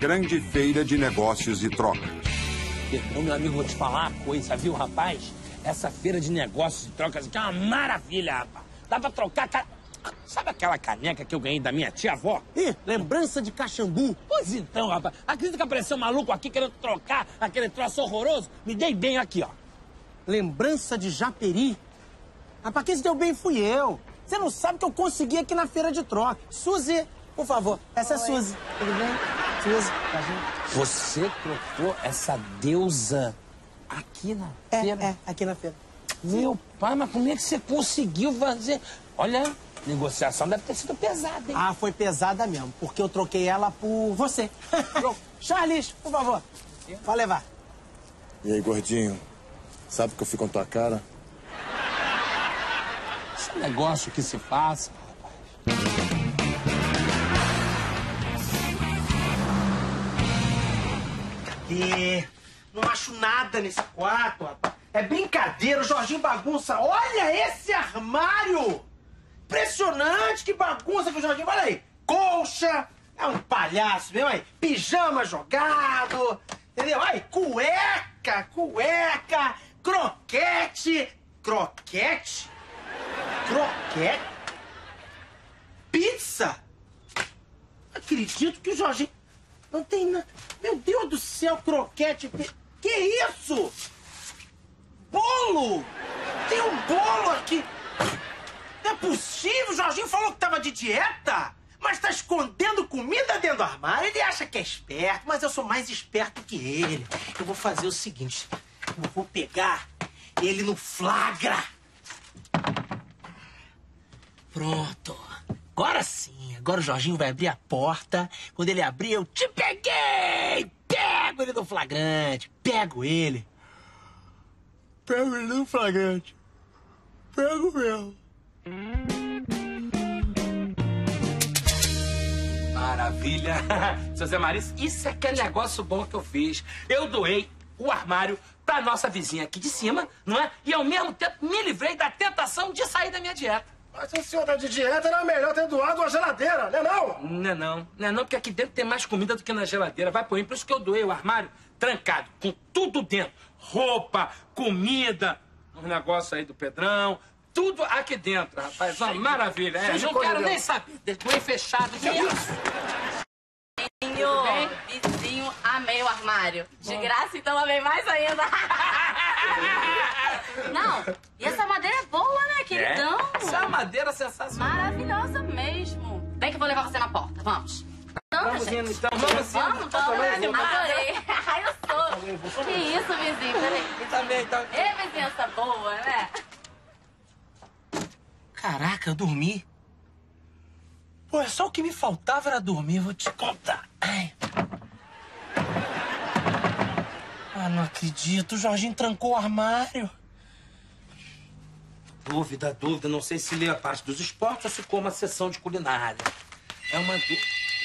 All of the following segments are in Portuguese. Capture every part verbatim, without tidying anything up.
grande feira de negócios e trocas. Pedrão, meu amigo, vou te falar uma coisa, viu, rapaz? Essa feira de negócios e trocas aqui é uma maravilha, rapaz. Dá pra trocar... Ca... Sabe aquela caneca que eu ganhei da minha tia-avó? Ih, lembrança de Caxambu. Pois então, rapaz. Acredita que apareceu um maluco aqui querendo trocar aquele troço horroroso? Me dei bem aqui, ó. Lembrança de Japeri. Rapaz, quem se deu bem fui eu. Você não sabe que eu consegui aqui na feira de troca. Suzy, por favor. Essa Oi. é Suzy. Tudo bem? Suzy, tá junto? Você trocou essa deusa aqui na é, feira? É, aqui na feira. Meu pai, mas como é que você conseguiu fazer? Olha... Negociação deve ter sido pesada, hein? Ah, foi pesada mesmo, porque eu troquei ela por você. Charles, por favor. Pode levar. E aí, gordinho? Sabe que eu fico com tua cara? Esse negócio que se faz, rapaz. Cadê? Não acho nada nesse quarto, rapaz. É brincadeira, o Jorginho bagunça. Olha esse armário! Impressionante, que bagunça que o Jorginho... Olha aí, colcha, é um palhaço mesmo aí, pijama jogado, entendeu? Aí, cueca, cueca, croquete, croquete, croquete, pizza. Acredito que o Jorginho não tem nada... Meu Deus do céu, croquete, que isso? Bolo! Tem um bolo aqui... Não é possível, o Jorginho falou que tava de dieta, mas tá escondendo comida dentro do armário. Ele acha que é esperto, mas eu sou mais esperto que ele. Eu vou fazer o seguinte, eu vou pegar ele no flagra. Pronto. Agora sim, agora o Jorginho vai abrir a porta. Quando ele abrir, eu te peguei! Pego ele no flagrante, pego ele. Pego ele no flagrante. Pego mesmo. Maravilha! Seu Zé Maris, isso é que é negócio bom que eu fiz. Eu doei o armário pra nossa vizinha aqui de cima, não é? E ao mesmo tempo me livrei da tentação de sair da minha dieta. Mas se o senhor tá de dieta, era melhor ter doado uma geladeira, né não? Não é não, não é não, porque aqui dentro tem mais comida do que na geladeira. Vai por aí, por isso que eu doei o armário trancado, com tudo dentro. Roupa, comida, um negócio aí do Pedrão... Tudo aqui dentro, rapaz. Uma maravilha. É, não quero nem saber. Doei fechado. Que isso? Vizinho, vizinho, amei o armário. De graça, então amei mais ainda. Não, e essa madeira é boa, né, queridão? É? Essa madeira é sensacional. Maravilhosa mesmo. Vem que eu vou levar você na porta, vamos. Não, vamos gente. indo, então. Vamos Vamos, vamos. Adorei. Ai, eu sou. Que isso, vizinho, peraí. Eu também, então. Ê, vizinhança boa, né? Caraca, eu dormi. Pô, é só o que me faltava era dormir, vou te contar. Ai. Ah, não acredito, o Jorginho trancou o armário. Dúvida, dúvida. Não sei se lê a parte dos esportes ou se ficou uma sessão de culinária. É uma dúvida.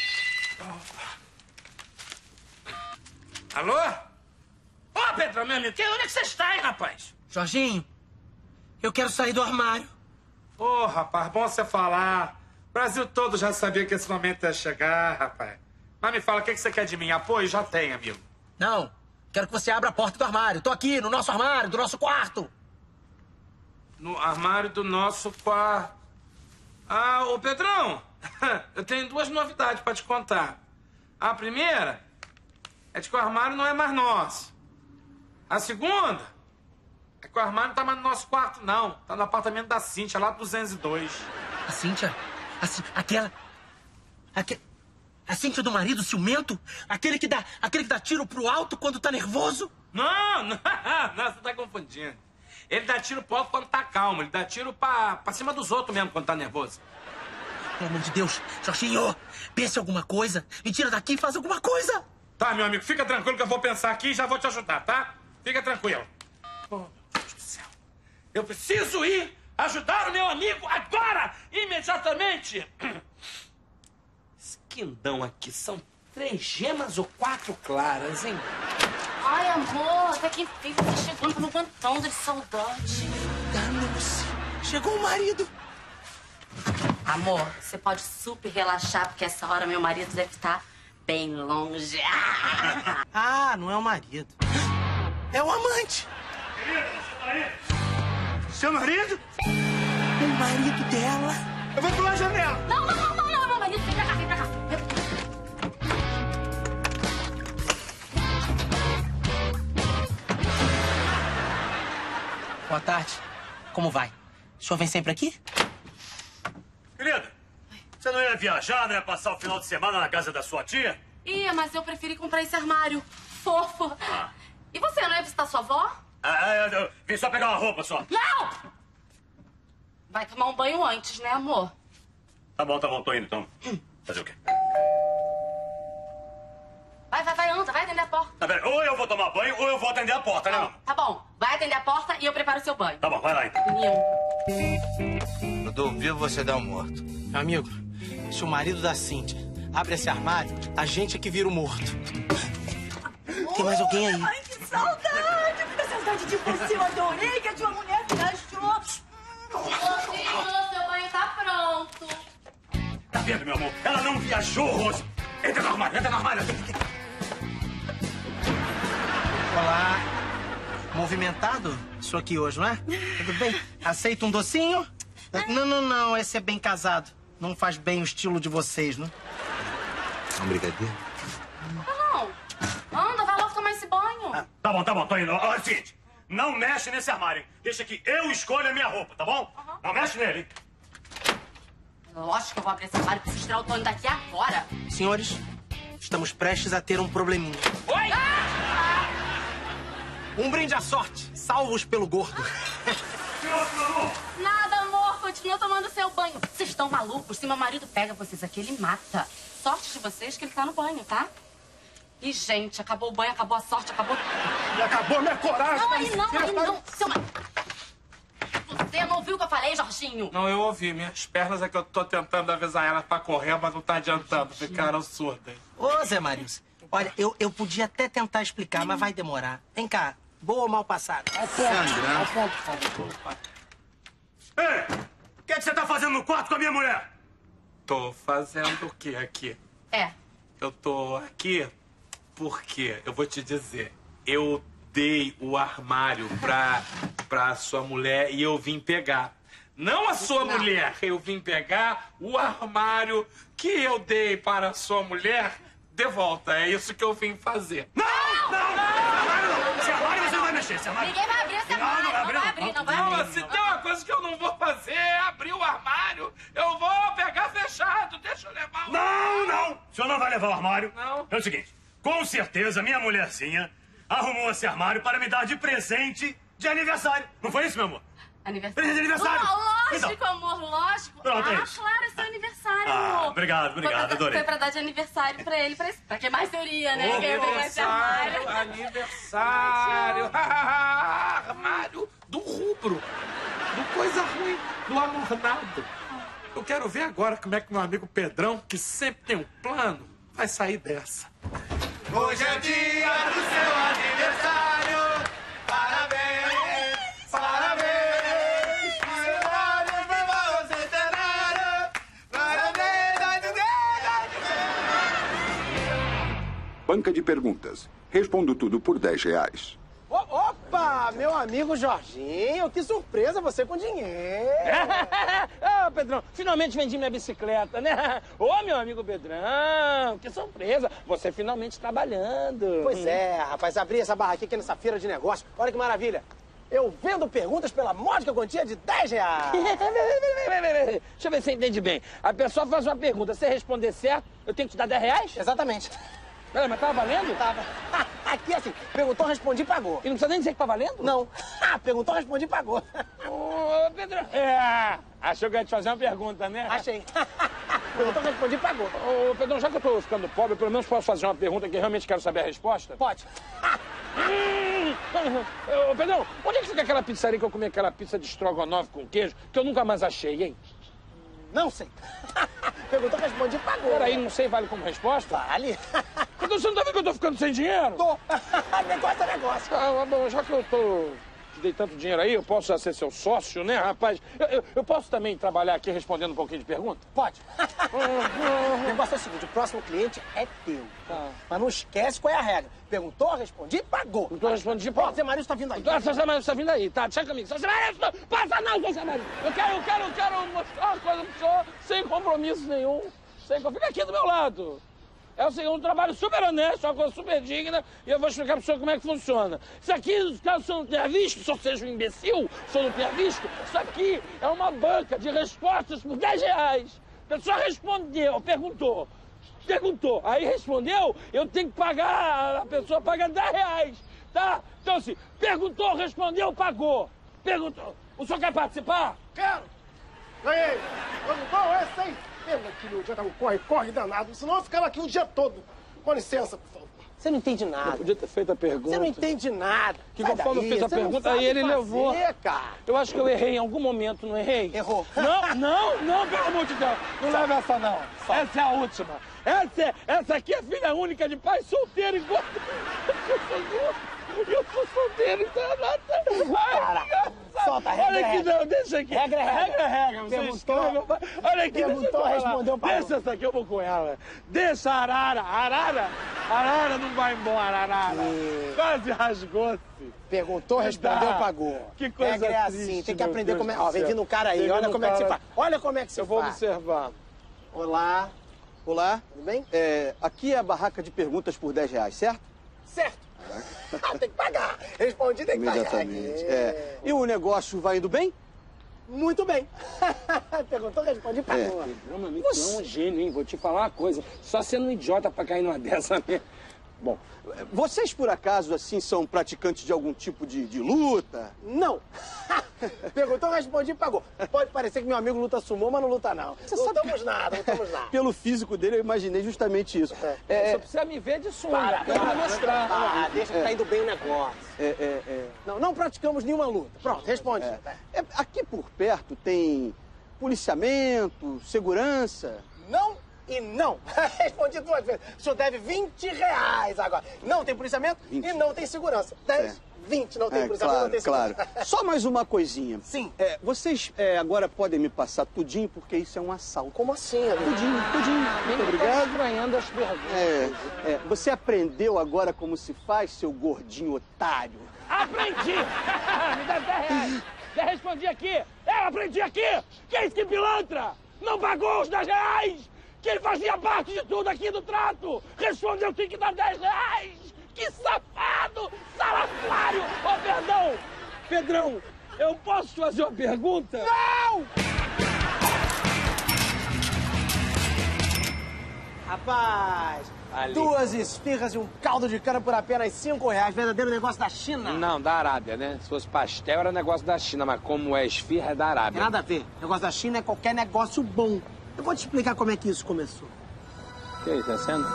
Alô? Ô, oh, Pedro, meu amigo, onde é que você está, hein, rapaz? Jorginho, eu quero sair do armário. Ô, oh, rapaz, bom você falar. O Brasil todo já sabia que esse momento ia chegar, rapaz. Mas me fala, o que você quer de mim? Apoio? Já tem, amigo. Não, quero que você abra a porta do armário. Tô aqui, no nosso armário, do nosso quarto. No armário do nosso quarto. Ah, ô Pedrão, eu tenho duas novidades pra te contar. A primeira é de que o armário não é mais nosso. A segunda... é que o armário não tá mais no nosso quarto, não. Tá no apartamento da Cíntia, lá do duzentos e dois. A Cíntia? A Cí... Aquela... Aquele... A Cíntia do marido ciumento? Aquele que dá... Aquele que dá tiro pro alto quando tá nervoso? Não, não, não, você tá confundindo. Ele dá tiro pro alto quando tá calmo. Ele dá tiro pra, pra cima dos outros mesmo quando tá nervoso. Pelo amor de Deus, Jorginho, pense alguma coisa. Me tira daqui e faz alguma coisa. Tá, meu amigo, fica tranquilo que eu vou pensar aqui e já vou te ajudar, tá? Fica tranquilo. Oh, meu Deus do céu. Eu preciso ir ajudar o meu amigo agora, imediatamente. Esse quindão aqui são três gemas ou quatro claras, hein? Ai, amor, até que enfim você chegou, não tô aguentando de saudade. Danou-se. Chegou o marido. Amor, você pode super relaxar, porque essa hora meu marido deve estar bem longe. Ah, não é o marido. É o amante. Seu marido? O marido dela. Eu vou pular a janela. Não, não, não, não, não, é meu marido. Vem pra cá, vem pra cá. Boa tarde. Como vai? O senhor vem sempre aqui? Querida, você não ia viajar, não ia passar o final de semana na casa da sua tia? Ia, mas eu preferi comprar esse armário fofo. Ah. E você, não ia visitar sua avó? Ah, eu, eu vim só pegar uma roupa só. Não! Vai tomar um banho antes, né, amor? Tá bom, tá bom, tô indo, então. Fazer o quê? Vai, vai, vai, anda, vai atender a porta. Tá vendo? Ou eu vou tomar banho, ou eu vou atender a porta, né, Não, não? tá bom, vai atender a porta e eu preparo o seu banho. Tá bom, vai lá, então. Menino. Eu tô vivo, você dá um morto. Meu amigo, se o marido da Cíntia abre esse armário, a gente é que vira o morto. Tem mais alguém aí? Ai, que saudade! Que saudade de você! Eu adorei que a tua mulher viajou. Filho, seu banho tá pronto. Tá vendo, meu amor? Ela não viajou, Rose. Entra no armário, entra no armário. Olá. Movimentado? Isso aqui hoje, não é? Tudo bem? Aceita um docinho? Não, não, não. Esse é bem casado. Não faz bem o estilo de vocês, não? É um brigadeiro? Não, anda, vai logo tomar esse banho. Ah, tá bom, tá bom, tô indo. Olha o seguinte, não mexe nesse armário, hein? Deixa que eu escolho a minha roupa, tá bom? Uhum. Não mexe nele, hein? Lógico que eu vou abrir esse armário, preciso tirar o Tony daqui agora. Senhores, estamos prestes a ter um probleminha. Oi! Ah! Um brinde à sorte, salvos pelo gordo. Nada, amor, continua tomando seu banho. Vocês estão malucos? Se meu marido pega vocês aqui, ele mata. Sorte de vocês que ele tá no banho, tá? E, gente, acabou o banho, acabou a sorte, acabou... E acabou a minha coragem. Não, aí não, aí não. Seu marido... Você não ouviu o que eu falei, Jorginho? Não, eu ouvi. Minhas pernas é que eu tô tentando avisar elas pra correr, mas não tá adiantando. Ficaram surdas. Ô, Zé Marius, olha, eu, eu podia até tentar explicar, mas vai demorar. Vem cá, boa ou mal passada? Ao ponto, ao ponto, por favor. Ei, o que é que você tá fazendo no quarto com a minha mulher? Tô fazendo o que aqui? É. Eu tô aqui porque, eu vou te dizer, eu dei o armário pra, pra sua mulher e eu vim pegar. Não a sua não. mulher, eu vim pegar o armário que eu dei para a sua mulher de volta. É isso que eu vim fazer. Não, não, não, não, não. Esse armário você não vai mexer, esse armário. Ninguém vai abrir esse armário, não, não, não vai abrir, não vai abrir. Não, se tem uma coisa que eu não vou fazer é abrir o armário. Eu vou pegar fechado, deixa eu levar o Não, não, o senhor não vai levar o armário. Não. É o seguinte, com certeza minha mulherzinha arrumou esse armário para me dar de presente de aniversário. Não foi isso, meu amor? Aniversário. Presente de aniversário. Oh, lógico, então. amor, lógico. Pronto, ah, é isso. claro, é seu aniversário, Ah, amor. obrigado, obrigado, foi, adorei. Foi pra dar de aniversário pra ele, pra, pra que mais teoria, né? Oh, que eu pegar esse armário. Aniversário, armário do rubro, do coisa ruim, do amornado. Eu quero ver agora como é que meu amigo Pedrão, que sempre tem um plano, vai sair dessa. Hoje é dia do seu aniversário. Parabéns, parabéns. Parabéns para você, centenário. Parabéns, Banca de perguntas. Respondo tudo por dez reais. O- Opa, meu amigo Jorginho, que surpresa você com dinheiro. Ah, Pedrão, finalmente vendi minha bicicleta, né? Ô, meu amigo Pedrão, que surpresa, você finalmente trabalhando. Pois é, rapaz, abri essa barraquinha aqui nessa feira de negócio. Olha que maravilha. Eu vendo perguntas pela módica quantia de dez reais. Deixa eu ver se você entende bem. A pessoa faz uma pergunta, se você responder certo, eu tenho que te dar dez reais? Exatamente. Peraí, mas tava valendo? Tava. Aqui assim, perguntou, respondi, pagou. E não precisa nem dizer que tá valendo? Não. Perguntou, respondi, pagou. Ô, Pedrão. É, achou que eu ia te fazer uma pergunta, né? Achei. Perguntou, respondi, pagou. Ô, Pedrão, já que eu tô ficando pobre, pelo menos posso fazer uma pergunta que eu realmente quero saber a resposta? Pode. Ô, Pedrão, onde é que fica aquela pizzaria que eu comi aquela pizza de estrogonofe com queijo que eu nunca mais achei, hein? Não sei. Perguntou, respondi, pagou. Peraí, não sei, vale como resposta? Vale. Então você não tá vendo que eu tô ficando sem dinheiro? Tô. Negócio é negócio. Ah, bom, já que eu tô te dei tanto dinheiro aí, eu posso já ser seu sócio, né, rapaz? Eu, eu, eu posso também trabalhar aqui respondendo um pouquinho de pergunta? Pode. O negócio é o seguinte, o próximo cliente é teu. Tá. Mas não esquece qual é a regra. Perguntou, respondi, pagou. Perguntou, respondi, pagou. Ó, Zé Marito tá vindo aí. Seu Zé Marito tá vindo aí, tá? Deixa comigo. Seu Zé Marito, passa não, seu Zé Marito. Eu quero, eu quero, eu quero mostrar uma coisa pro senhor sem compromisso nenhum. Sem... Fica aqui do meu lado. É o seguinte, um trabalho super honesto, uma coisa super digna, e eu vou explicar pro senhor como é que funciona. Isso aqui, caso o senhor não tenha visto, se eu seja um imbecil, se o senhor não tenha visto, isso aqui é uma banca de respostas por dez reais. A pessoa respondeu, perguntou, perguntou, aí respondeu, eu tenho que pagar, a pessoa paga dez reais, tá? Então assim, perguntou, respondeu, pagou. Perguntou, o senhor quer participar? Quero! Ganhei! Perguntou, esse aí? Pena que não adianta um corre, corre danado, senão eu ficava aqui o dia todo. Com licença, por favor. Você não entende nada. Eu podia ter feito a pergunta. Você não entende nada. Que conforme eu fiz a pergunta, aí ele levou. Cara. Eu acho que eu errei em algum momento, não errei? Errou. Não, não, não, pelo amor de Deus. Não leva essa, não. Essa é a última. Essa, é, essa aqui é filha única de pai solteiro, enquanto eu sou solteiro, então é nada. Cara, solta a regra. Olha aqui, regra. não, deixa aqui. Regra, regra. Regra, regra. Você Perguntou, meu pai. Olha aqui, perguntou, deixa eu falar. respondeu, parou. Deixa essa aqui, eu vou com ela. Deixa a arara. Arara? Arara não vai embora, arara. E... Quase rasgou-se. Perguntou, respondeu, pagou. Que coisa regra é triste, assim, tem que meu aprender Deus como é. do Ó, vem céu. vindo um cara aí, Vem olha vindo como um é que se cara- faz. Olha como é que se Eu vou faz. observar. Olá. Olá. Tudo bem? É, aqui é a barraca de perguntas por dez reais, certo? Certo. Tem que pagar. Respondi, tem que pagar. Imediatamente. É. E o negócio vai indo bem? Muito bem. Perguntou, respondi, pagou. Não, meu amigo, tu é um gênio, hein? Vou te falar uma coisa. Só sendo um idiota pra cair numa dessa mesmo. Bom, vocês por acaso, assim, são praticantes de algum tipo de, de luta? Não. Perguntou, respondi, pagou. Pode parecer que meu amigo luta sumô, mas não luta não. Você não sabe estamos nada, não estamos nada. Pelo físico dele, eu imaginei justamente isso. É. É, Só precisa me ver de sunga. Para, Quero para, me mostrar. Ah, deixa que tá indo bem o negócio. é, é, é. Não, não praticamos nenhuma luta. Pronto, responde. É, é, aqui por perto tem policiamento, segurança. Não e não. Respondi duas vezes. O senhor deve vinte reais agora. Não tem policiamento vinte. e não tem segurança. dez, É. vinte, não tem É, policiamento, claro, não tem claro. segurança. Só mais uma coisinha. Sim. É, vocês é, agora podem me passar tudinho, porque isso é um assalto. Como assim, amigo? Tudinho, tudinho. Muito Tá obrigado. estranhando as perguntas. É, é, você aprendeu agora como se faz, seu gordinho otário? Aprendi! Me dá dez reais. Já respondi aqui. Eu aprendi aqui. Que é isso, que pilantra? Não pagou os dez reais. Que ele fazia parte de tudo aqui do trato. Respondeu, tem que dar dez reais. Que safado! Salafrário! Ô, perdão! Pedrão, eu posso te fazer uma pergunta? Não! Rapaz, Ali. duas esfirras e um caldo de cana por apenas cinco reais. Verdadeiro negócio da China. Não, da Arábia, né? Se fosse pastel, era negócio da China, mas como é esfirra, é da Tem Arábia. nada a ver. Negócio da China é qualquer negócio bom. Eu vou te explicar como é que isso começou. Que isso, é cena?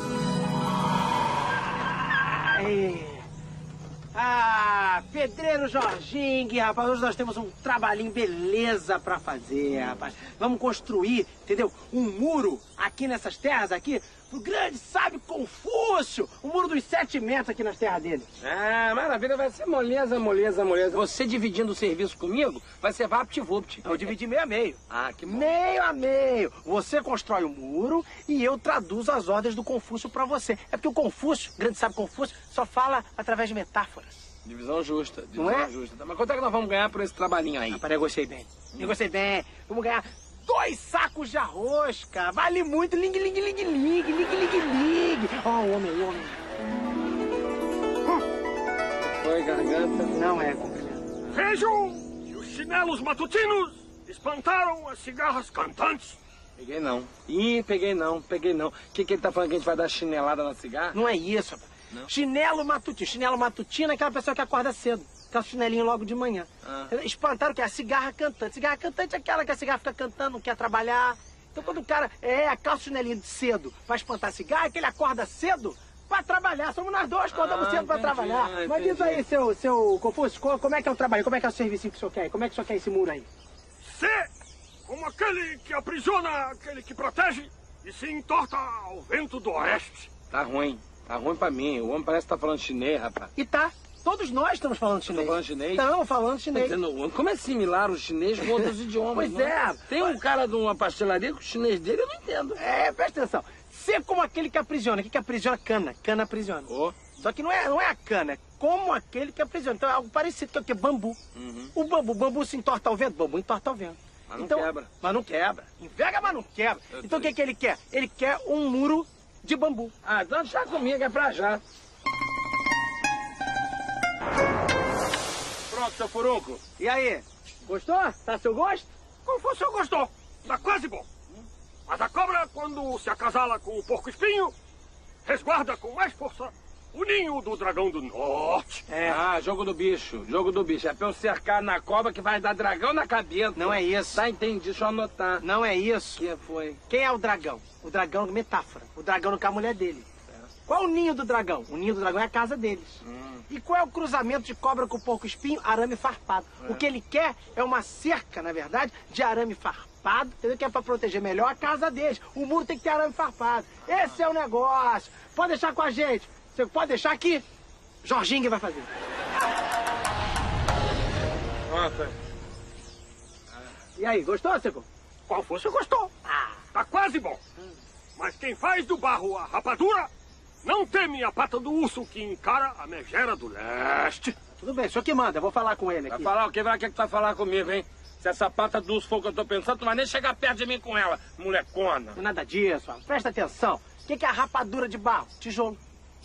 É. Ah, Pedreiro Jorginho, rapaz, hoje nós temos um trabalhinho beleza pra fazer, rapaz. Vamos construir, entendeu? Um muro aqui nessas terras aqui, pro grande sábio Confúcio. Um muro dos sete metros aqui nas terras dele. Ah, maravilha, vai ser moleza, moleza, moleza. Você dividindo o serviço comigo, vai ser vapt-vupt. Eu dividi meio a meio. Ah, que bom. Meio a meio. Você constrói o muro e eu traduzo as ordens do Confúcio pra você. É porque o Confúcio, o grande sábio Confúcio, só fala através de metáforas. Divisão justa, divisão Não é? justa. Mas quanto é que nós vamos ganhar por esse trabalhinho aí? Rapaz, negociei bem. Negociei bem. Vamos ganhar dois sacos de arroz, cara. Vale muito. Ling, ling, ling, ling, ling, ling, ling, ling. Ó, o homem, o homem. Foi, garganta? Não é, companheiro. Vejam que os chinelos matutinos espantaram as cigarras cantantes. Peguei não. Ih, peguei não, peguei não. O que, que ele tá falando que a gente vai dar chinelada na cigarra? Não é isso, rapaz. Não? Chinelo matutino. Chinelo matutino é aquela pessoa que acorda cedo. Aquela chinelinho logo de manhã. Ah. Espantaram que é a cigarra cantante. Cigarra cantante é aquela que a cigarra fica cantando, não quer trabalhar. Então quando o cara é a calça chinelinho de cedo pra espantar a cigarra, é que ele acorda cedo pra trabalhar. Somos nós dois que acordamos Ah, cedo pra entendi, trabalhar. ah, Mas diz entendi. aí, seu, seu Confúcio, co- como é que é o trabalho? Como é que é o serviço que o senhor quer? Como é que o senhor quer esse muro aí? Ser como aquele que aprisiona aquele que protege e se entorta ao vento do oeste. Tá ruim. Tá ruim pra mim. O homem parece que tá falando chinês, rapaz. E tá. Todos nós estamos falando chinês. falando chinês? Estamos falando chinês. Mas, não, como é similar o chinês com outros idiomas? Pois não é. Tem um cara de uma pastelaria que o chinês dele eu não entendo. É, presta atenção. Ser como aquele que aprisiona. O que que aprisiona? Cana. Cana aprisiona. Oh. Só que não é, não é a cana, é como aquele que aprisiona. Então é algo parecido, que é o quê? Bambu. Uhum. O bambu, o bambu se entorta ao vento, o bambu entorta ao vento. Mas não então, quebra. Mas não quebra. Enverga, mas não quebra. Eu Então o que que ele quer? Ele quer um muro de bambu. Ah, então deixa comigo, é pra já. Pronto, seu furunco. E aí? Gostou? Tá a seu gosto? Como foi o seu gostou? Tá quase bom. Mas a cobra, quando se acasala com o porco-espinho, resguarda com mais força o ninho do dragão do norte. É. Ah, jogo do bicho, jogo do bicho. É pra eu cercar na cobra que vai dar dragão na cabeça. Não é isso. Tá, entendi, deixa eu anotar. Não é isso. Que foi? Quem é o dragão? O dragão é metáfora. O dragão não quer a mulher dele. Qual é o ninho do dragão? O ninho do dragão é a casa deles. Hum. E qual é o cruzamento de cobra com porco-espinho? Arame farpado. É. O que ele quer é uma cerca, na verdade, de arame farpado, entendeu? Que é pra proteger melhor a casa deles. O muro tem que ter arame farpado. Esse é o negócio. Pode deixar com a gente. Você pode deixar aqui. Jorginho vai fazer. Pronto. E aí, gostou, Seco? Qual foi, você gostou? Ah. Tá quase bom. Hum. Mas quem faz do barro a rapadura não teme a pata do urso que encara a megera do leste. Tudo bem, o senhor que manda, eu vou falar com ele Vai aqui. falar o que? Vai que tu vai falar comigo, hein? Se essa pata do urso for o que eu tô pensando, tu não vai nem chegar perto de mim com ela, molecona. Não é nada disso, ó. Presta atenção. O que que é a rapadura de barro? Tijolo.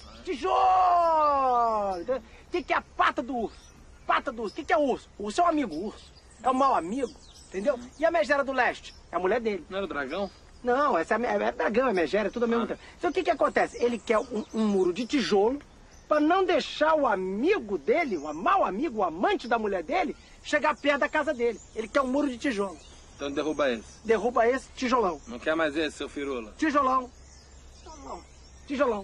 Tijolo! O que que é a pata do urso? Pata do urso. O que que é o urso? O urso é um amigo, o urso. É um mau amigo, entendeu? E a megera do leste? É a mulher dele. Não era o dragão? Não, essa é, é, é dragão, é megera, é tudo ao mesmo tempo. Então o que que acontece? Ele quer um, um muro de tijolo para não deixar o amigo dele, o mau amigo, o amante da mulher dele, chegar perto da casa dele. Ele quer um muro de tijolo. Então derruba esse. Derruba esse, tijolão. Não quer mais esse, seu firula? Tijolão. Tijolão.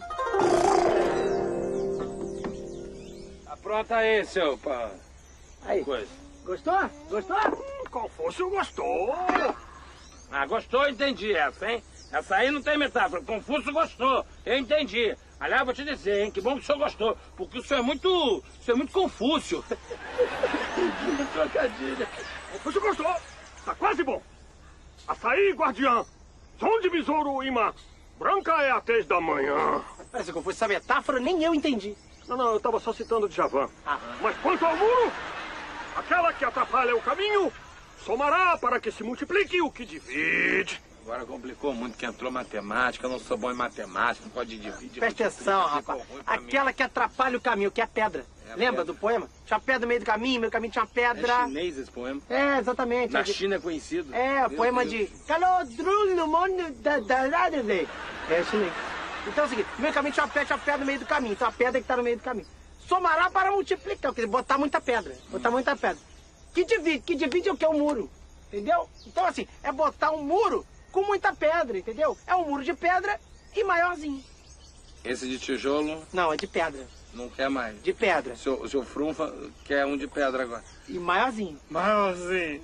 Apronta aí, seu pá. Aí. Coisa. Gostou? Gostou? Hum, Confúcio gostou. Ah, gostou, entendi essa, hein? Essa aí não tem metáfora. Confúcio gostou, eu entendi. Aliás, vou te dizer, hein? Que bom que o senhor gostou. Porque o senhor é muito... O senhor é muito Confúcio. Trocadilho. Confúcio gostou. Tá quase bom. Açaí, guardiã. Som de besouro, imã. Branca é a tez da manhã. Parece que eu fosse essa metáfora, nem eu entendi. Não, não, eu tava só citando o Djavan. Ah. Mas quanto ao muro, aquela que atrapalha o caminho, somará para que se multiplique o que divide. Agora complicou muito que entrou matemática, eu não sou bom em matemática, não pode dividir. Presta atenção, rapaz. Aquela que atrapalha o caminho, que é a pedra. É a Lembra pedra. do poema? Tinha pedra no meio do caminho, no meio do caminho tinha pedra. É chinês esse poema? É, exatamente. Na China é conhecido. É, o poema Deus. de... Calodru no mundo da da É chinês. Então é o seguinte, no meio do caminho tinha uma pedra, tinha uma pedra no meio do caminho. Então a pedra que tá no meio do caminho. Somará para multiplicar, quer dizer, botar muita pedra. Botar hum. muita pedra. Que divide, que divide é o que é o muro. Entendeu? Então assim, é botar um muro com muita pedra, entendeu? É um muro de pedra e maiorzinho. Esse de tijolo? Não, é de pedra. Não quer mais? De pedra. O seu, o seu Frunfa quer um de pedra agora. E maiorzinho. Maiorzinho.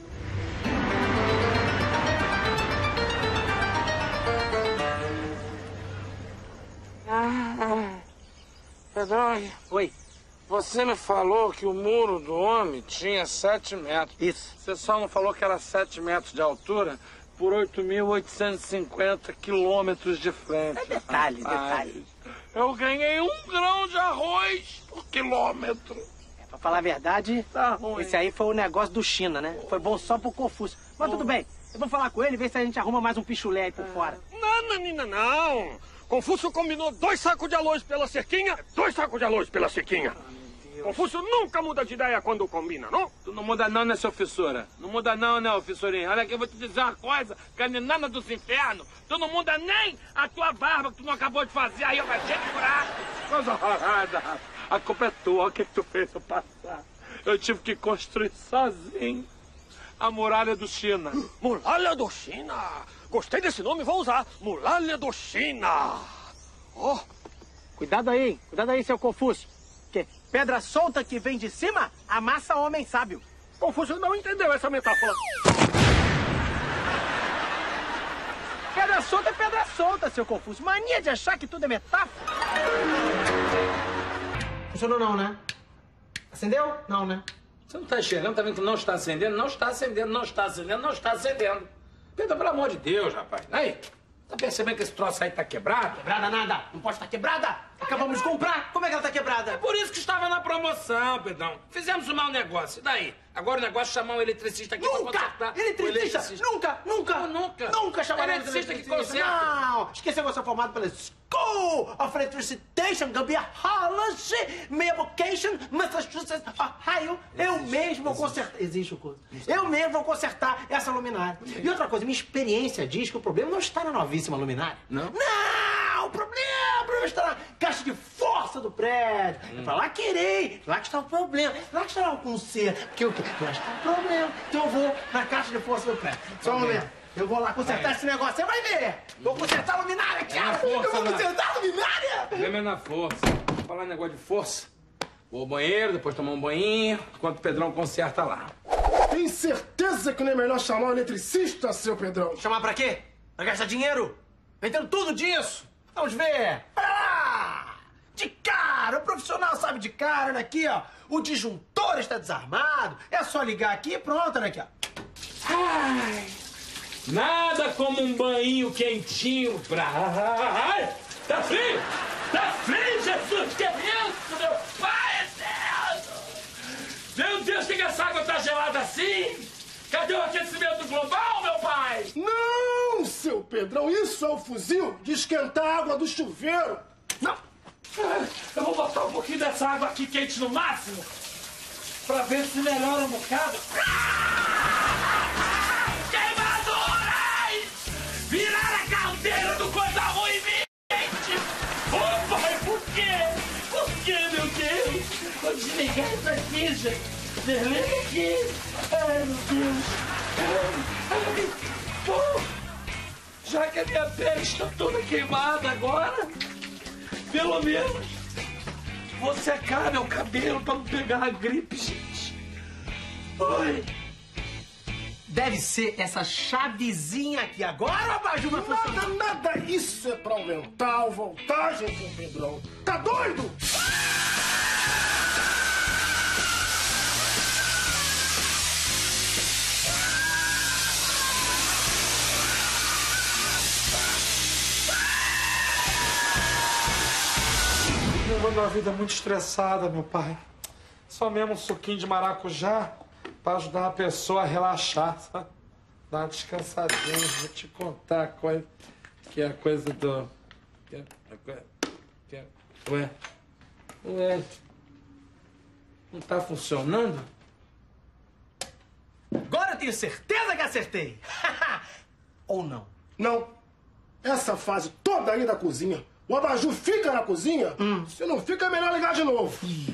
Ah, Pedro, oi. Você me falou que o muro do homem tinha sete metros. Isso. Você só não falou que era sete metros de altura por oito mil oitocentos e cinquenta quilômetros de frente. É detalhe, Rapaz, detalhe. Eu ganhei um grão de arroz por quilômetro. É, pra falar a verdade, tá ruim. Esse aí foi o negócio do China, né? Foi bom só pro Confúcio. Mas oh. tudo bem, eu vou falar com ele e ver se a gente arruma mais um pichulé aí por ah. fora. Não, não, não, não. Confúcio combinou dois sacos de arroz pela cerquinha, dois sacos de arroz pela cerquinha. Confúcio nunca muda de ideia quando combina, não? Tu não muda não, né, seu fissura? Não muda não, né, ô fissurinho? Olha aqui, eu vou te dizer uma coisa, caninana dos infernos. Tu não muda nem a tua barba que tu não acabou de fazer aí, ó, vai cheio de buraco. Coisa horrorosa. A culpa é tua, o que que tu fez eu passar? Eu tive que construir sozinho a muralha do China. Muralha do China? Gostei desse nome, vou usar. Muralha do China. Oh. Cuidado aí, cuidado aí, seu Confúcio. Que pedra solta que vem de cima, amassa homem sábio. Confúcio não entendeu essa metáfora. Pedra solta é pedra solta, seu Confúcio. Mania de achar que tudo é metáfora. Funcionou não, né? Acendeu? Não, né? Você não tá enxergando, tá vendo que não está acendendo? Não está acendendo, não está acendendo, não está acendendo. Pedro, pelo amor de Deus, rapaz. Aí, tá percebendo que esse troço aí tá quebrado? Quebrada nada. Não pode estar quebrada. Acabamos de comprar. Como é que ela tá quebrada? É por isso que estava na promoção, Pedrão. Fizemos um mau negócio. E daí? Agora o negócio é chamar um eletricista aqui Nunca! pra consertar. Eletricista! O eletricista. Nunca, nunca! Como nunca? Nunca chamaram Eletricista que conserta. Não! Esqueceu que eu sou formado pela School of Electrification, Gambiarology, Meia Vocation, Massachusetts, Ohio. Eu mesmo vou consertar... Existe o curso. Eu mesmo vou consertar essa luminária. E outra coisa, minha experiência diz que o problema não está na novíssima luminária. Não? Não! O problema, o problema está na caixa de força do prédio. Hum. É pra lá querer. Lá que está o problema. Lá que está o conserto. Porque o quê? Lá está o problema. Então eu vou na caixa de força do prédio. Só um momento. Eu vou lá consertar Vai. esse negócio. Você vai ver. Vou consertar a luminária, cara. Força, eu vou né? consertar a luminária. O problema é na força. Vou falar negócio de força. Vou ao banheiro, depois tomar um banho, enquanto o Pedrão conserta lá. Tem certeza que não é melhor chamar o eletricista, seu Pedrão? Chamar pra quê? Pra gastar dinheiro? Vendendo tudo disso. Vamos ver. Olha lá. De cara. O profissional sabe de cara. Olha aqui, ó. O disjuntor está desarmado. É só ligar aqui e pronto. Olha aqui, ó. Ai, nada como um banho quentinho pra... Ai, tá frio? Tá frio, Jesus? Que é isso, meu pai eterno? Meu Deus, por que essa água tá gelada assim? Cadê o aquecimento global, meu pai? Não, seu Pedrão, isso é o fuzil de esquentar a água do chuveiro. Não. Eu vou botar um pouquinho dessa água aqui quente no máximo, pra ver se melhora um bocado. Queimaduras! Virar a caldeira do coisa ruim, gente! Ô, pai, por quê? Por quê, meu Deus? Vou desligar isso aqui, gente. Desliga aqui. Ai, meu Deus. Ai, ai. Pô, já que a minha pele está toda queimada agora, pelo menos vou secar meu cabelo pra não pegar a gripe, gente. Ai. Deve ser essa chavezinha aqui agora, o abajur vai funcionar. Nada, nada. Isso é pra aumentar a voltagem, seu Pedrão. Tá doido? Levando uma vida muito estressada, meu pai. Só mesmo um suquinho de maracujá pra ajudar a pessoa a relaxar, sabe? Dar uma descansadinha. Vou te contar a coisa que é a coisa do... Que é a coisa... Que é... Ué? Ué? Não tá funcionando? Agora eu tenho certeza que acertei. Ou não? Não. Essa fase toda aí da cozinha, o abajur fica na cozinha? Hum. Se não fica, é melhor ligar de novo. Ih.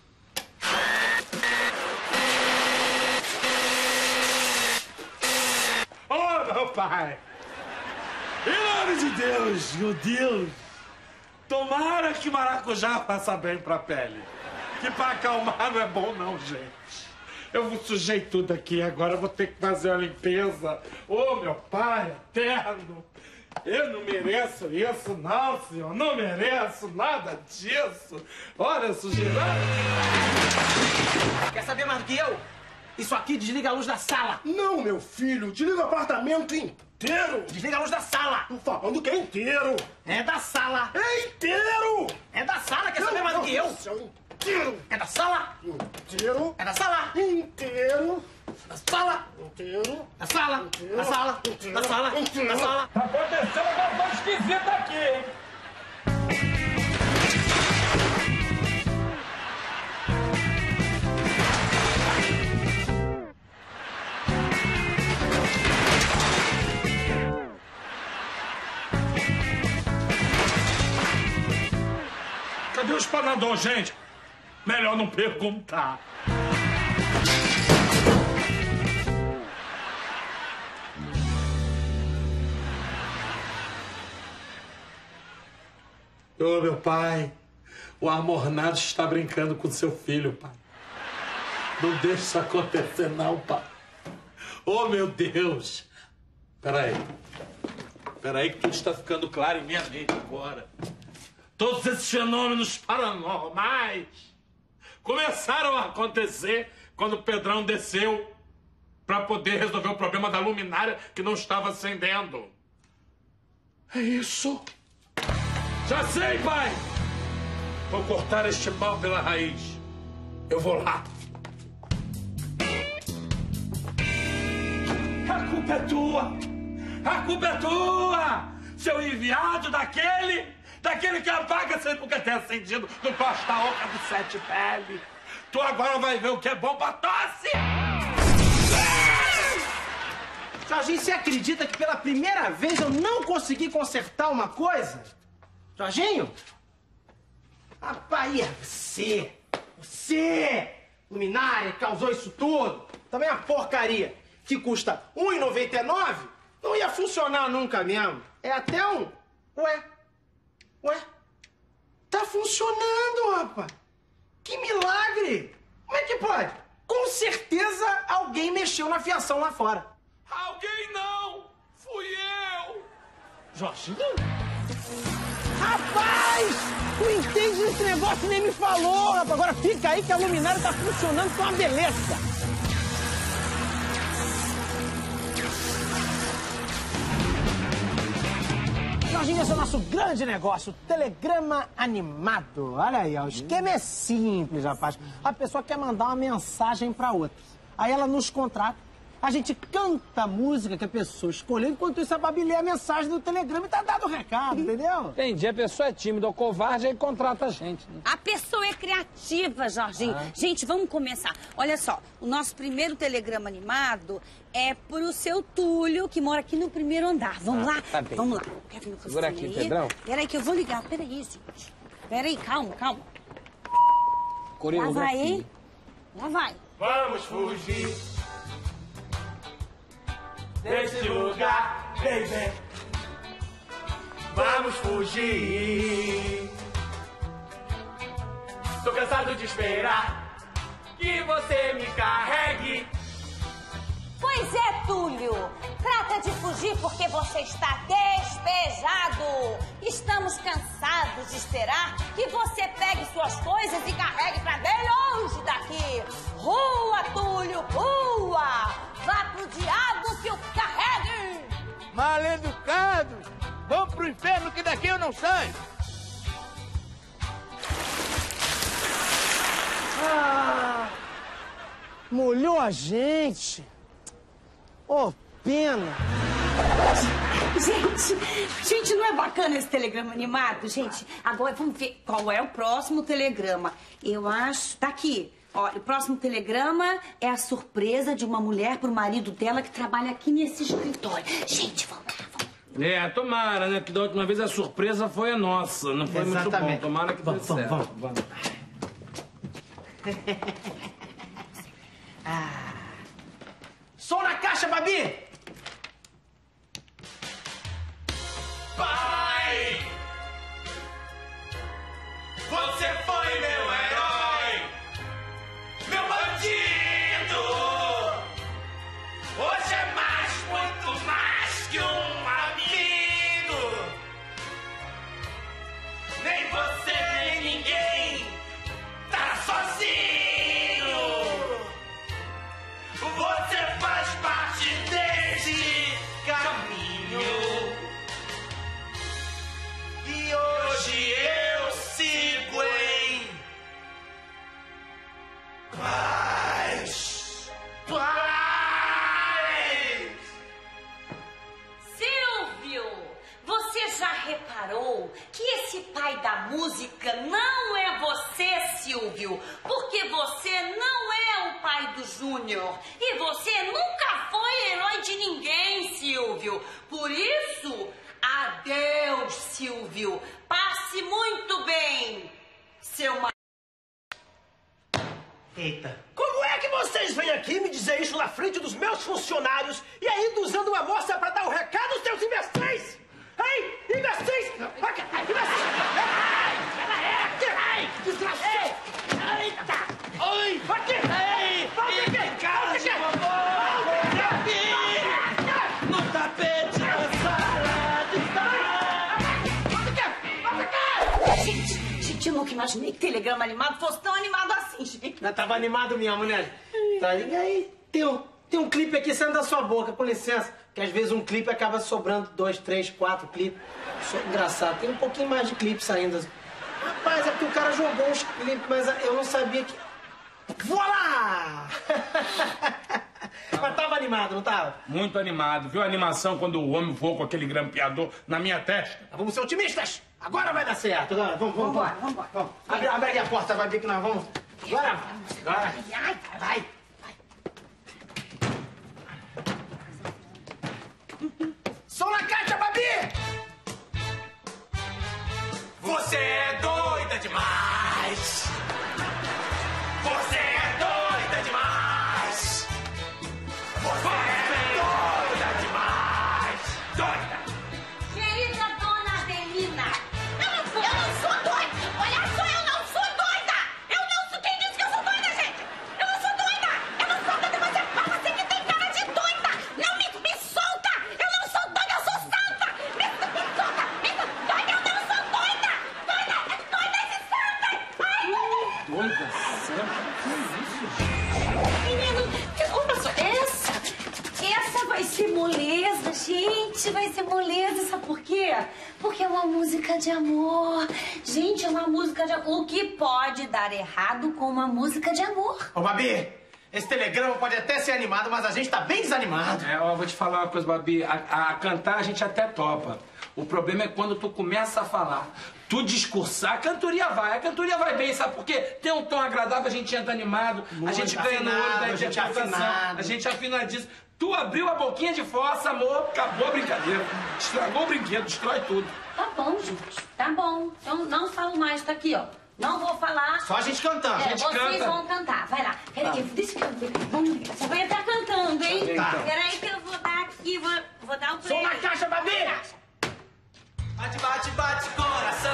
Oh, meu pai! Em nome de Deus, meu Deus! Tomara que maracujá faça bem pra pele. Que pra acalmar não é bom não, gente. Eu vou sujei tudo aqui, agora eu vou ter que fazer a limpeza. Ô, oh, meu pai eterno! Eu não mereço isso, não, senhor. Não mereço nada disso. Olha, sujeira. Quer saber mais do que eu? Isso aqui desliga a luz da sala. Não, meu filho. Desliga o apartamento inteiro. Desliga a luz da sala. Tô falando que é inteiro. É da sala. É inteiro. É da sala. Quer saber mais do que eu? Inteiro. É da sala. Inteiro. É da sala. Inteiro. Da sala. Inteiro. Da sala. Da sala. Da sala. Da sala. Tá acontecendo uma coisa esquisita aqui, hein? Cadê o espanador, gente? Melhor não perguntar. Ô, oh, meu pai, o amornado está brincando com seu filho, pai. Não deixe isso acontecer, não, pai. Ô, oh, meu Deus. Peraí. Peraí que tudo está ficando claro em minha mente agora. Todos esses fenômenos paranormais começaram a acontecer quando o Pedrão desceu para poder resolver o problema da luminária que não estava acendendo. É isso. Já sei, pai. Vou cortar este mal pela raiz. Eu vou lá. A culpa é tua. A culpa é tua, seu enviado daquele, daquele que apaga sem nunca ter acendido no Costa Oca do Sete Pele. Tu agora vai ver o que é bom pra tosse. Jorginho, você acredita que pela primeira vez eu não consegui consertar uma coisa? Jorginho? Rapaz, você, você, luminária, causou isso tudo. Também a porcaria que custa um real e noventa e nove centavos não ia funcionar nunca mesmo. É até um... Ué, ué, tá funcionando, rapaz. Que milagre. Como é que pode? Com certeza alguém mexeu na fiação lá fora. Alguém não! Fui eu! Jorginho? Rapaz! Tu entende esse negócio nem me falou, rapaz. Agora fica aí que a luminária tá funcionando com uma beleza. Jorginho, esse é o nosso grande negócio, o telegrama animado. Olha aí, ó, o esquema é simples, rapaz. A pessoa quer mandar uma mensagem pra outra. Aí ela nos contrata. A gente canta a música que a pessoa escolheu, enquanto isso a Babi lê a mensagem do telegrama e tá dado o recado, entendeu? Entendi. A pessoa é tímida ou covarde, aí contrata a gente. Né? A pessoa é criativa, Jorginho. Ah. Gente, vamos começar. Olha só, o nosso primeiro telegrama animado é pro seu Túlio, que mora aqui no primeiro andar. Vamos ah, lá? Tá bem. Vamos lá. Quer vir no Segura aqui, Pedrão. Peraí que eu vou ligar. Peraí, gente. Peraí, calma, calma. Lá vai, hein? Lá vai. Vamos fugir desse lugar, baby. Vamos fugir. Tô cansado de esperar que você me carregue. Pois é, Túlio. Trata de fugir porque você está despejado. Estamos cansados de esperar que você pegue suas coisas e carregue pra bem longe daqui. Rua, Túlio, rua! Vá pro diabo que o carregue! Mal educado! Vamos pro inferno que daqui eu não saio! Ah, molhou a gente! Ô, oh, pena! Gente, gente, não é bacana esse telegrama animado? Gente, agora vamos ver qual é o próximo telegrama. Eu acho... Tá aqui. Olha, o próximo telegrama é a surpresa de uma mulher pro marido dela que trabalha aqui nesse escritório. Gente, vamos lá, vamos lá. É, tomara, né? Que da última vez a surpresa foi a nossa. Não foi Exatamente. muito bom. Tomara que vamos, dê vamos, certo. Vamos, vamos. ah. Som na caixa, Babi! Pai! Você foi meu herói! Meu bandido! Hoje é mais, muito mais que um amigo! Nem você, nem ninguém tá sozinho! Você faz parte desse caminho. E hoje eu sigo em paz. Paz! Silvio, você já reparou que esse pai da música não é você, Silvio? Porque você não é o pai do Júnior. E você nunca foi herói de ninguém, Silvio. Por isso, adeus, Silvio. Passe muito bem, seu marido. Eita. Como é que vocês vêm aqui me dizer isso na frente dos meus funcionários e ainda usando uma moça pra dar o recado aos seus imbecis? Ei, imbecis! Imbecis! Ai, desgraçado! Eita! Oi! Aqui! Ei! Ei! Cara de no tapete da sala de estar. Gente, Gente, eu nunca imaginei que Telegrama Animado fosse tão animado assim, gente. Não, tava animado mesmo, né? Tá, e aí, tem um, tem um clipe aqui saindo da sua boca, com licença. Que às vezes um clipe acaba sobrando dois, três, quatro clipes. Isso é engraçado. Tem um pouquinho mais de clipe saindo. Rapaz, é porque o cara jogou uns clipes, mas eu não sabia que... Voilá! Mas tava animado, não tava? Muito animado. Viu a animação quando o homem voou com aquele grampeador na minha testa? Vamos ser otimistas! Agora vai dar certo. Agora, vamos, vamos, vamos. Vamos, vamos, vamos. Abre, abre aí a porta, vai ver que nós vamos. Agora, agora. Vai. Som na caixa, Babi! Você é doida demais! Você é doida demais! Você é doida demais! Doida! Querida dona Adelina, eu não, eu não sou doida! Olha só, eu não sou doida! Eu não sou... Quem disse que eu sou doida, gente? Eu não sou doida! Eu não sou doida, você, mas você que tem cara de doida! Não me, me solta! Eu não sou doida, eu sou santa! Me, me solta! Me, doida, eu não sou doida! Doida, doida e santa! Ai, Doida? Santa? Que isso, gente? menino, olha só, essa, essa vai ser moleza, gente, vai ser moleza, sabe por quê? Porque é uma música de amor. Gente, é uma música de amor. O que pode dar errado com uma música de amor? Ô, Babi, esse telegrama pode até ser animado, mas a gente tá bem desanimado. É, ó, vou te falar uma coisa, Babi. A, a cantar a gente até topa. O problema é quando tu começa a falar. Tu discursar, a cantoria vai. A cantoria vai bem, sabe por quê? Tem um tom agradável, a gente entra animado, Muito a gente ganha no olho da afinado, a gente interpretação, afinado. a gente afinadíssimo. Tu abriu a boquinha de fossa, amor, acabou a brincadeira. Estragou o brinquedo, destrói tudo. Tá bom, gente, tá bom. Então não falo mais, tá aqui, ó. Não vou falar. Só a gente cantando. É, A gente vocês canta. vão cantar. Vai lá. Peraí, Tá. deixa eu ver. Vamos ver. Você vai entrar cantando, hein? Tá. Peraí que eu vou dar aqui, vou, vou dar o play. Som na caixa, Babi! Bate, bate, bate coração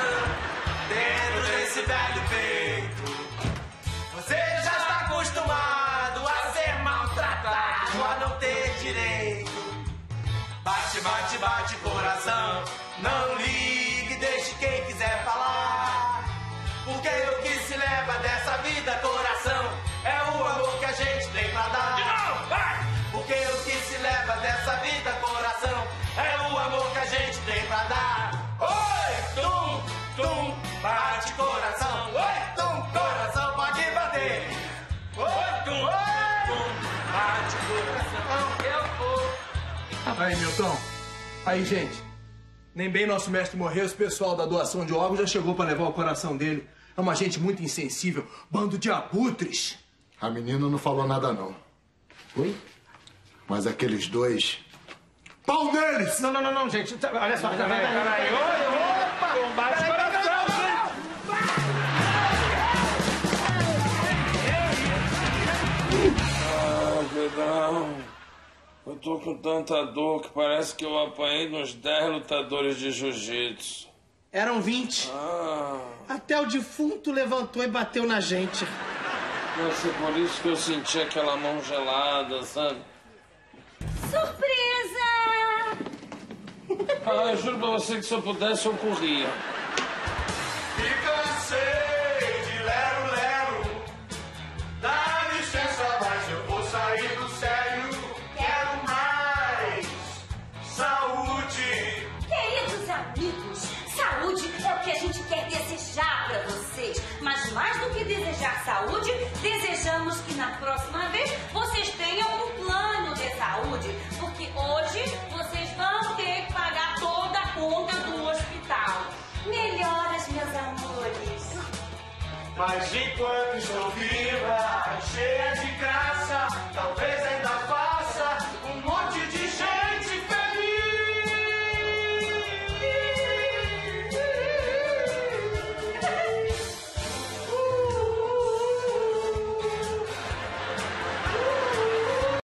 dentro desse velho peito. Você já está acostumado a ser maltratado, a não ter direito. Bate, bate, bate coração, não ligue, deixe quem quiser falar. Porque o que se leva dessa vida, coração, é o amor que a gente tem pra dar. De novo, vai! Porque o que se leva dessa vida, coração, é o amor que a gente tem pra dar. Oi, tum, tum, bate coração. Oi, tum, coração, pode bater. Oi, tum, tum, bate coração. Eu vou. Aí, Milton. Aí, gente. Nem bem nosso mestre morreu, esse pessoal da doação de órgãos já chegou pra levar o coração dele. É uma gente muito insensível. Bando de abutres. A menina não falou nada, não. Oi? Mas aqueles dois... Pau neles! Não, não, não, não, gente. Olha só. Peraí, peraí, opa! Combate coração, gente! Ah, Pedrão, eu tô com tanta dor que parece que eu apanhei nos dez lutadores de jiu-jitsu. Eram vinte. Ah, Até o defunto levantou e bateu na gente. deve ser por isso que eu senti aquela mão gelada, sabe? Surpresa! Ah, eu juro pra você que se eu pudesse eu corria. Me cansei de lero-lero. Dá licença, mas eu vou sair do sério. Quero mais saúde. Queridos amigos, saúde é o que a gente quer desejar para vocês. Mas mais do que desejar saúde, desejamos que na próxima vez vocês tenham um plano de saúde. Porque hoje vocês vão ter que pagar toda a conta do hospital. Melhoras, meus amores. Mas enquanto estou viva, cheia de graça.